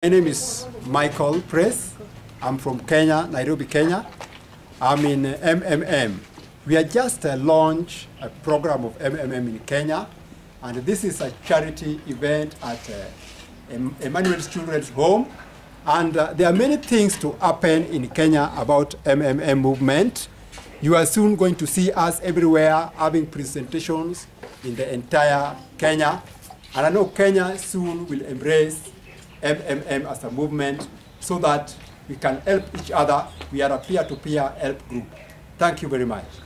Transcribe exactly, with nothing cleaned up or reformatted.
My name is Michael Press. I'm from Kenya, Nairobi, Kenya. I'm in M M M. We are just uh, launched a program of M M M in Kenya, and this is a charity event at uh, Emmanuel's Children's Home. And uh, there are many things to happen in Kenya about M M M movement. You are soon going to see us everywhere having presentations in the entire Kenya. And I know Kenya soon will embrace M M M as a movement so that we can help each other. We are a peer-to-peer help group. Thank you very much.